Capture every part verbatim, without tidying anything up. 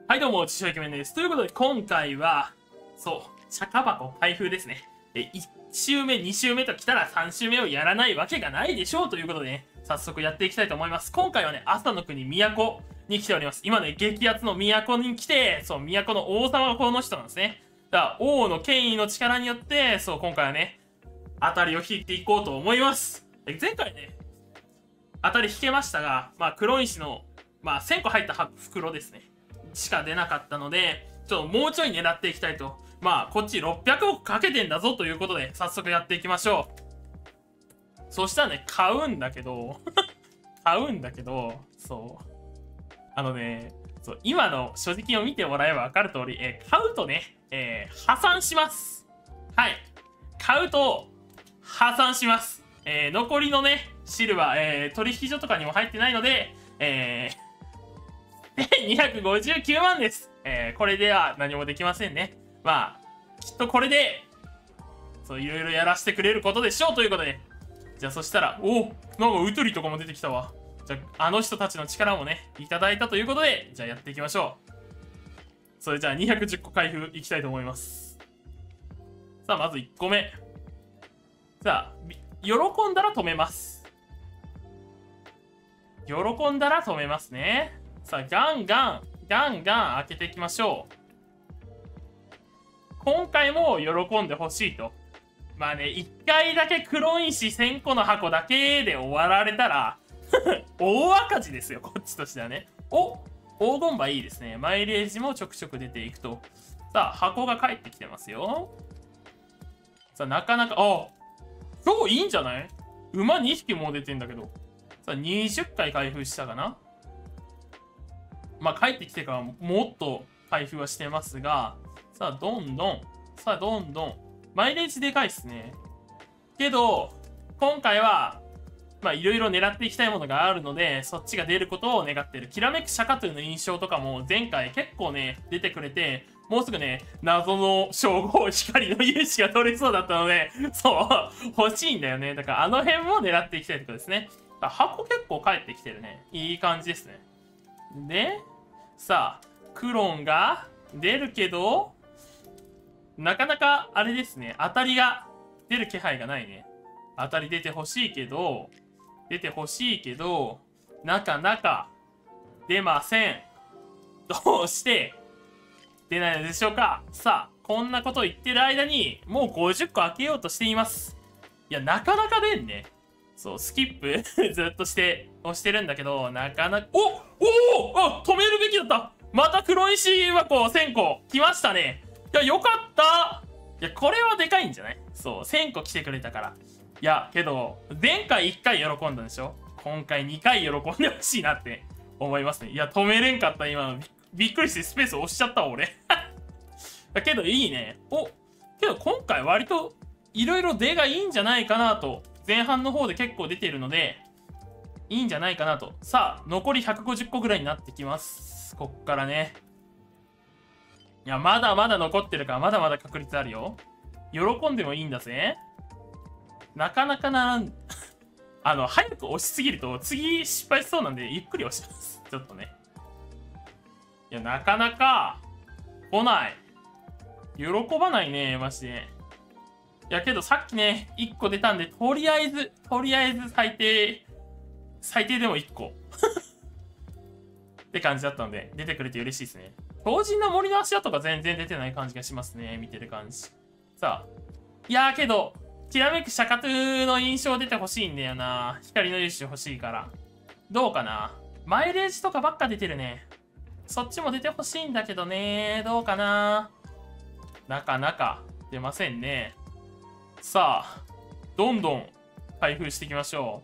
はいどうも、自称イケメンです。ということで、今回は、そう、茶化箱開封ですね。で、いち周目、に周目と来たらさん周目をやらないわけがないでしょうということでね、早速やっていきたいと思います。今回はね、朝の国都に来ております。今ね、激アツの都に来て、そう、都の王様がこの人なんですね。だから、王の権威の力によって、そう、今回はね、当たりを引いていこうと思います。で前回ね、当たり引けましたが、まあ、黒石の、まあ、せんこ入った袋ですね。しか出なかったので、ちょっともうちょい狙っていきたいと。まあ、こっちろっぴゃくおくかけてんだぞということで、早速やっていきましょう。そしたらね、買うんだけど、買うんだけど、そう。あのね、そう今の所持金を見てもらえば分かる通り、えー、買うとね、えー、破産します。はい。買うと、破産します。えー、残りのね、シルバー、えー、取引所とかにも入ってないので、えー、にひゃくごじゅうきゅうまんです。えー、これでは何もできませんね。まあ、きっとこれで、そう、いろいろやらせてくれることでしょうということで。じゃあそしたら、おなんかウトリとかも出てきたわ。じゃあ、あの人たちの力もね、いただいたということで、じゃあやっていきましょう。それじゃあにひゃくじゅっこ開封いきたいと思います。さあ、まずいっこめ。さあ、喜んだら止めます。喜んだら止めますね。さあ、ガンガン、ガンガン開けていきましょう。今回も喜んでほしいと。まあね、いっかいだけ黒石せんこの箱だけで終わられたら、大赤字ですよ、こっちとしてはね。お黄金馬いいですね。マイレージもちょくちょく出ていくと。さあ、箱が返ってきてますよ。さあ、なかなか、あ今日いいんじゃない馬にひきも出てんだけど。さあ、にじゅっかい開封したかなまあ、帰ってきてからもっと開封はしてますが、さあ、どんどん、さあ、どんどん、マイレージでかいっすね。けど、今回は、まあ、いろいろ狙っていきたいものがあるので、そっちが出ることを願ってる。きらめくシャカトゥの印象とかも前回結構ね、出てくれて、もうすぐね、謎の称号、光の勇姿が取れそうだったので、そう、欲しいんだよね。だからあの辺も狙っていきたいってことですね。箱結構返ってきてるね。いい感じですね。で、さあ、クロンが出るけど、なかなかあれですね、当たりが出る気配がないね。当たり出てほしいけど、出てほしいけど、なかなか出ません。どうして出ないのでしょうか。さあ、こんなこと言ってる間に、もうごじゅっこ開けようとしています。いや、なかなか出んね。そう、スキップずっとして、押してるんだけど、なかなか、おおおあ止めるべきだったまた黒石箱せんこ来ましたね。いや、よかったいや、これはでかいんじゃないそう、せんこ来てくれたから。いや、けど、前回いっかい喜んだんでしょ今回にかい喜んでほしいなって思いますね。いや、止めれんかった、今の。びっくりしてスペース押しちゃったわ、俺。だけど、いいね。おけど、今回割と、いろいろ出がいいんじゃないかなと。前半の方で結構出ているので、いいんじゃないかなと。さあ、残りひゃくごじゅっこぐらいになってきます。こっからね。いや、まだまだ残ってるから、まだまだ確率あるよ。喜んでもいいんだぜ。なかなかならん、あの、早く押しすぎると、次失敗しそうなんで、ゆっくり押します。ちょっとね。いや、なかなか、来ない。喜ばないね、マジで。いやけどさっきね、いっこ出たんで、とりあえず、とりあえず最低、最低でもいっこ。って感じだったので、出てくれて嬉しいですね。強靭な森の足跡が全然出てない感じがしますね、見てる感じ。さあ。いやーけど、きらめくシャカトゥの印象出てほしいんだよな。光の勇姿欲しいから。どうかなマイレージとかばっか出てるね。そっちも出てほしいんだけどね。どうかななかなか出ませんね。さあ、どんどん開封していきましょ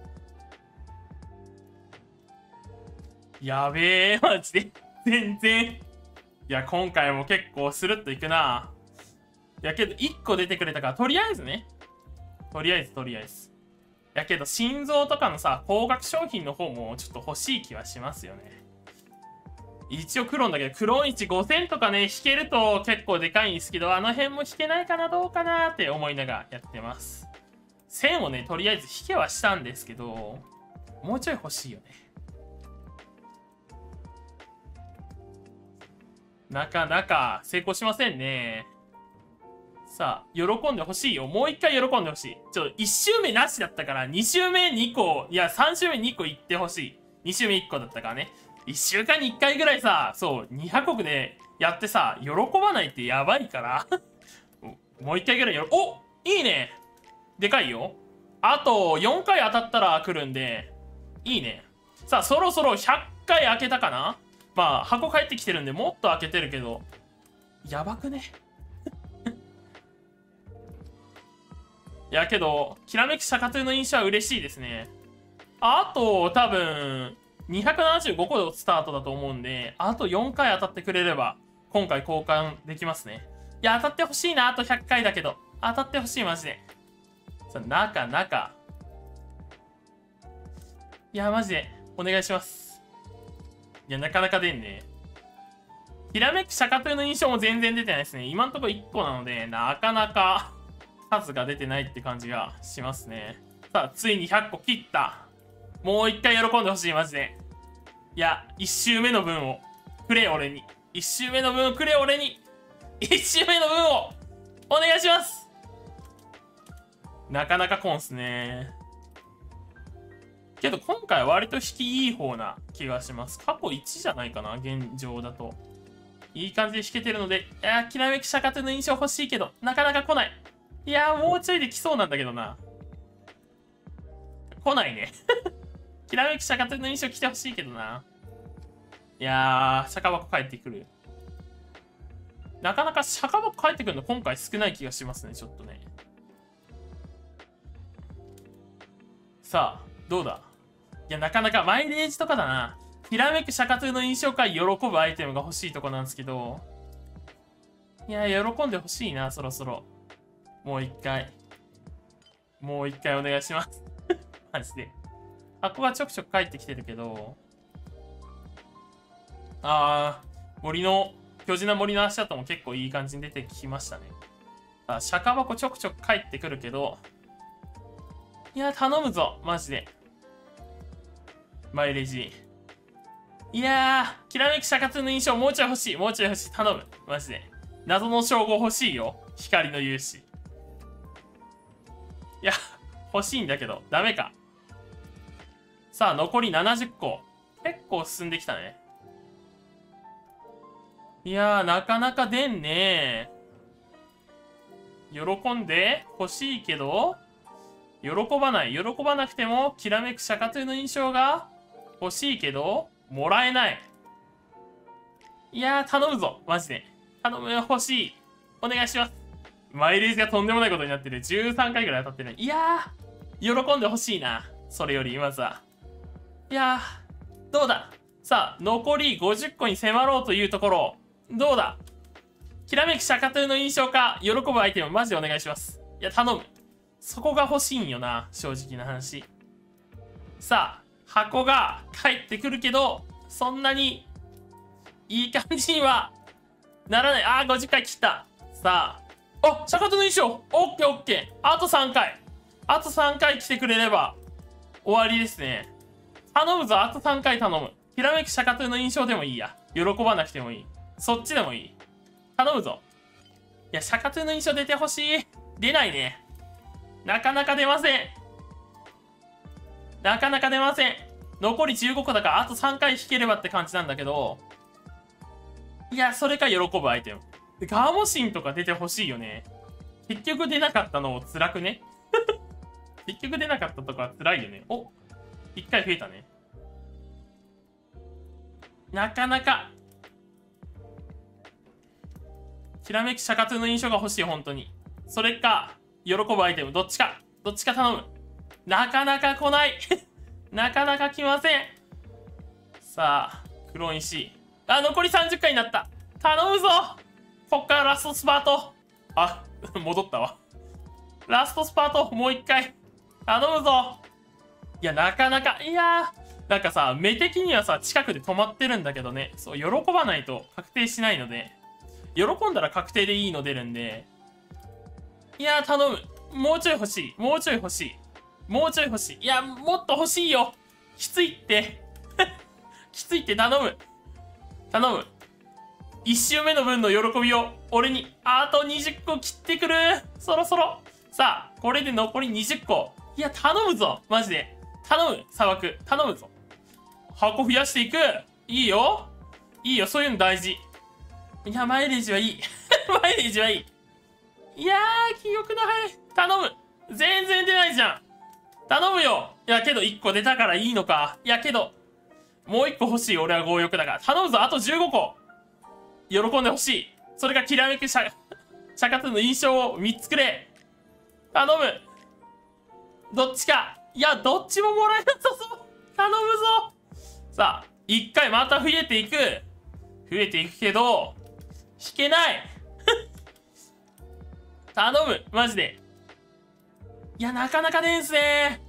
う。やべえ、マジで。全然。いや、今回も結構スルッといくな。やけど、いっこ出てくれたから、とりあえずね。とりあえず、とりあえず。やけど、心臓とかのさ、高額商品の方もちょっと欲しい気はしますよね。一応クロンだけど、クロンいちごせんとかね、引けると結構でかいんですけど、あの辺も引けないかな、どうかなって思いながらやってます。せんをね、とりあえず引けはしたんですけど、もうちょい欲しいよね。 なかなか成功しませんね。さあ、喜んでほしいよ。もう一回喜んでほしい。ちょ、いち周目なしだったから、に周目にこ、いや、さん周目にこ行ってほしい。に周目いっこだったからね。いっしゅうかんにいっかいぐらいさ、そう、にひゃくおくでやってさ、喜ばないってやばいから。もう一回ぐらいよろ、おいいね。でかいよ。あとよんかい当たったら来るんで、いいね。さあ、そろそろひゃっかい開けたかな。まあ、箱返ってきてるんで、もっと開けてるけど、やばくね。いやけど、きらめくシャカトゥの印象は嬉しいですね。あと、多分、にひゃくななじゅうごこスタートだと思うんで、あとよんかい当たってくれれば、今回交換できますね。いや、当たってほしいな。あとひゃっかいだけど。当たってほしい、マジで。さあ、中、中。いや、マジで、お願いします。いや、なかなか出んね。ひらめくシャカトゥの印象も全然出てないですね。今んところいっこなので、なかなか、数が出てないって感じがしますね。さあ、ついにひゃっこ切った。もう一回喜んでほしい、マジで。いや、一周目の分をくれ、俺に。一周目の分をくれ、俺に。一周目の分をお願いします。なかなかコンっすね。けど今回は割と引きいい方な気がします。過去いちじゃないかな、現状だと。いい感じで引けてるので、いやー、きらめくシャカトゥの印象欲しいけど、なかなか来ない。いやー、もうちょいで来そうなんだけどな。来ないね。きらめくシャカトゥの印象来てほしいけどな。いやー、シャカ箱帰ってくる。なかなかシャカ箱帰ってくるの今回少ない気がしますね、ちょっとね。さあ、どうだ。いや、なかなかマイレージとかだな。きらめくシャカトゥの印象から喜ぶアイテムが欲しいとこなんですけど。いや、喜んでほしいな、そろそろ。もう一回。もう一回お願いします。マジで。箱がちょくちょく帰ってきてるけど。あー、森の、巨人な森の足跡も結構いい感じに出てきましたね。あ、シャカ箱ちょくちょく帰ってくるけど。いや、頼むぞ、マジで。マイレジ。いやー、きらめくシャカトゥの印象もうちょい欲しい。もうちょい欲しい。頼む。マジで。謎の称号欲しいよ。光の勇士。いや、欲しいんだけど、ダメか。さあ、残りななじゅっこ。結構進んできたね。いやー、なかなか出んねー。喜んで欲しいけど、喜ばない。喜ばなくても、きらめくシャカトゥの印象が欲しいけど、もらえない。いやー、頼むぞ。マジで。頼むよ、欲しい。お願いします。マイレージがとんでもないことになってる。じゅうさんかいぐらい当たってる。いやー、喜んでほしいな。それより、まずは。いやー、どうだ。さあ、残りごじゅっこに迫ろうというところ。どうだ。きらめくシャカトゥの印象か、喜ぶアイテム、マジでお願いします。いや、頼む。そこが欲しいんよな、正直な話。さあ、箱が返ってくるけど、そんなにいい感じにはならない。あー、ごじゅっかい切った。さあ、あ、シャカトゥの印象、オッケーオッケー。あとさんかい。あとさんかい来てくれれば終わりですね。頼むぞ、あとさんかい頼む。ひらめくシャカトゥの印象でもいいや。喜ばなくてもいい。そっちでもいい。頼むぞ。いや、シャカトゥの印象出てほしい。出ないね。なかなか出ません。なかなか出ません。残りじゅうごこだからあとさんかい引ければって感じなんだけど。いや、それか喜ぶアイテム。ガーモシンとか出てほしいよね。結局出なかったのも辛くね。結局出なかったとかは辛いよね。お、いっかい増えたね。なかなか。きらめきシャカトゥの印象が欲しい、本当に。それか、喜ぶアイテム、どっちか。どっちか頼む。なかなか来ない。なかなか来ません。さあ、黒石。あ、残りさんじゅっかいになった。頼むぞ。こっからラストスパート。あ、戻ったわ。ラストスパート、もう一回。頼むぞ。いや、なかなか、いやー、なんかさ、目的にはさ、近くで止まってるんだけどね。そう、喜ばないと確定しないので。喜んだら確定でいいの出るんで。いやー、頼む。もうちょい欲しい。もうちょい欲しい。もうちょい欲しい。いや、もっと欲しいよ。きついって。きついって頼む。頼む。 いち周目の分の喜びを俺にあとにじゅっこ切ってくる。そろそろ。さあ、これで残りにじゅっこ。いや、頼むぞ。マジで。頼む、砂漠。頼むぞ。箱増やしていく。いいよ。いいよ、そういうの大事。いや、マイレージはいい。マイレージはいい。いやー、記憶の早い。頼む。全然出ないじゃん。頼むよ。いや、けどいっこ出たからいいのか。いや、けど、もういっこ欲しい。俺は強欲だから。頼むぞ。あとじゅうごこ。喜んでほしい。それがきらめくシャ、シャカトゥの印象をみっつくれ。頼む。どっちか。いや、どっちももらえなさそう。頼むぞ。さあ、いっかいまた増えていく。増えていくけど、引けない。頼む。マジで。いや、なかなかねえんすね。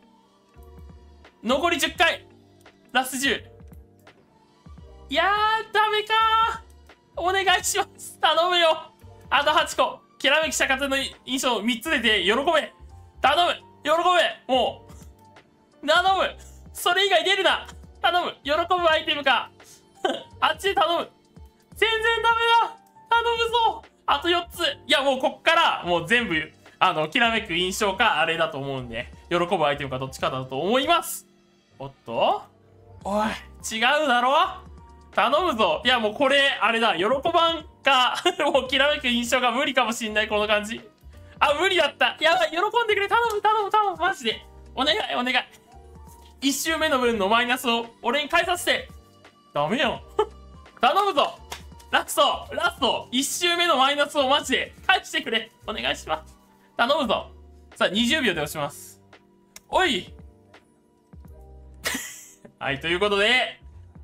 残りじゅっかい。ラストじゅう。いやー、ダメかー。お願いします。頼むよ。あとはちこ。きらめきシャカトゥの印象みっつ出て喜べ。頼む。喜べ。もう。頼む。それ以外出るな。頼む。喜ぶアイテムか。あっちで頼む。全然ダメだ。頼むぞ。あとよっつ。いや、もうこっから、もう全部、あの、きらめく印象か、あれだと思うんで、喜ぶアイテムかどっちかだと思います。おっとおい、違うだろ頼むぞ。いや、もうこれ、あれだ。喜ばんか。もうきらめく印象が無理かもしんない、この感じ。あ、無理だった。やばい、喜んでくれ。頼む、頼む、頼む。マジで。お願い、お願い。一周目の分のマイナスを俺に返させて。ダメよ。頼むぞ。ラスト、ラスト。一周目のマイナスをマジで返してくれ。お願いします。頼むぞ。さあ、にじゅうびょうで押します。おいはい、ということで、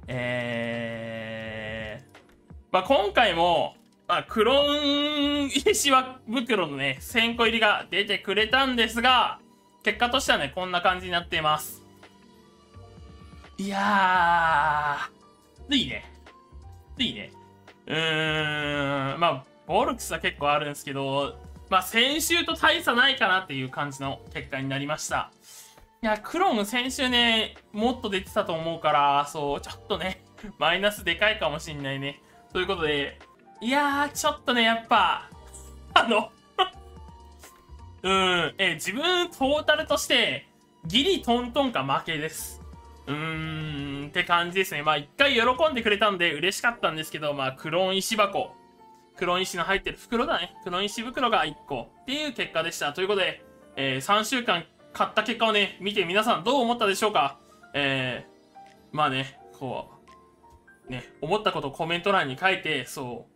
えー、まあ、今回も、まあ、クローン石輪袋のね、せんこ入りが出てくれたんですが、結果としてはね、こんな感じになっています。いやー、いいね。いいね。うーん、まあ、ボルクスは結構あるんですけど、まあ、先週と大差ないかなっていう感じの結果になりました。いや、クロム先週ね、もっと出てたと思うから、そう、ちょっとね、マイナスでかいかもしんないね。ということで、いやー、ちょっとね、やっぱ、あの、うーん、え、自分トータルとして、ギリトントンか負けです。うーん、って感じですね。まあ、一回喜んでくれたんで嬉しかったんですけど、まあ、クローン石箱。クローン石の入ってる袋だね。クローン石袋がいっこっていう結果でした。ということで、えー、さんしゅうかん買った結果をね、見て皆さんどう思ったでしょうか。えー、まあね、こう、ね、思ったことをコメント欄に書いて、そう、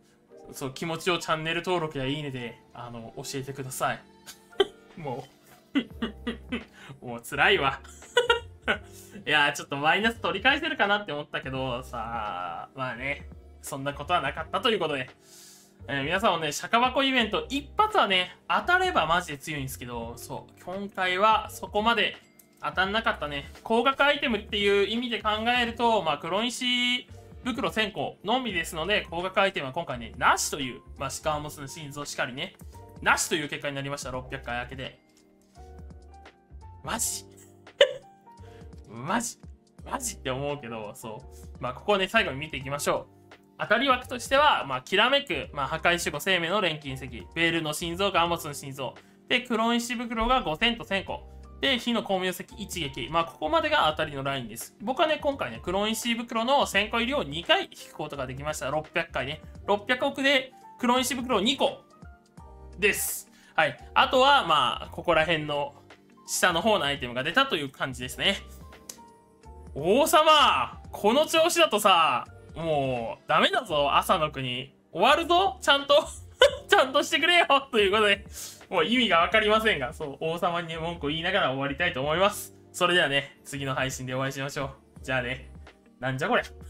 そう、気持ちをチャンネル登録やいいねで、あの、教えてください。もう、もう辛いわ。いやー、ちょっとマイナス取り返せるかなって思ったけど、さあ、まあね、そんなことはなかったということで、えー、皆さんもね、シャカ箱イベント、一発はね、当たればマジで強いんですけど、そう、今回はそこまで当たんなかったね。高額アイテムっていう意味で考えると、まあ、黒石袋せんこのみですので、高額アイテムは今回ね、なしという、まあ、シカワモスの心臓しかりね、なしという結果になりました。ろっぴゃっかい明けで。マジマジマジって思うけど、そう。まあ、ここをね、最後に見ていきましょう。当たり枠としては、まあ、きらめく、まあ、破壊守護生命の錬金石、ベールの心臓、ガンモスの心臓、で、黒石袋がごせんとせんこ、で、火の光明石一撃、まあ、ここまでが当たりのラインです。僕はね、今回ね、黒石袋のせんこ入りをにかい引くことができました。ろっぴゃっかいね。ろっぴゃくおくで黒石袋にこです。はい。あとは、まあ、ここら辺の下の方のアイテムが出たという感じですね。王様、この調子だとさ、もう、ダメだぞ、朝の国。終わるぞ、ちゃんと。ちゃんとしてくれよということで、もう意味がわかりませんが、そう、王様にね、文句を言いながら終わりたいと思います。それではね、次の配信でお会いしましょう。じゃあね、なんじゃこれ。